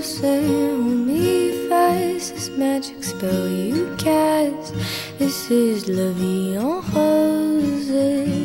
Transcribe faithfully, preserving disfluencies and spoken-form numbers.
closer, hold me fast. This magic spell you cast, this is La Vie en Rose.